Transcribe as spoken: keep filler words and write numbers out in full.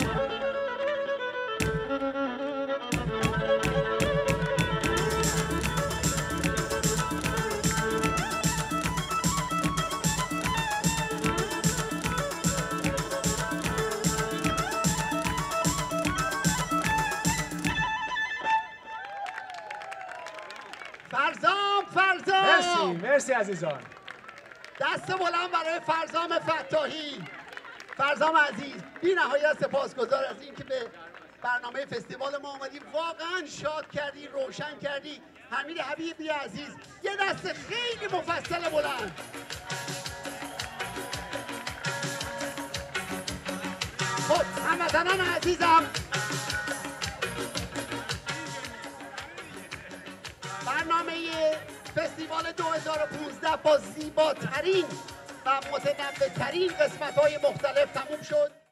فرزام فرزام مرسی مرسی عزیزان. دست بلند برای فرزام فتاحی. فرزام عزیز بی نهایت سپاسگزار از اینکه به برنامه فستیوال ما آمدی، واقعا شاد کردی، روشن کردی. حمید حبیبی عزیز یه دست خیلی مفصل بلند. خب هموطنان عزیزم، برنامه فستیوال دو هزار و پانزده با زیباترین و متنوع‌ترین قسمت‌های مختلف تموم شد.